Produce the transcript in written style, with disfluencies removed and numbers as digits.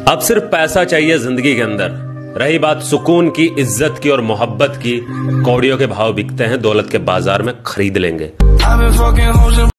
अब सिर्फ पैसा चाहिए जिंदगी के अंदर। रही बात सुकून की, इज्जत की और मोहब्बत की, कौड़ियों के भाव बिकते हैं, दौलत के बाजार में खरीद लेंगे।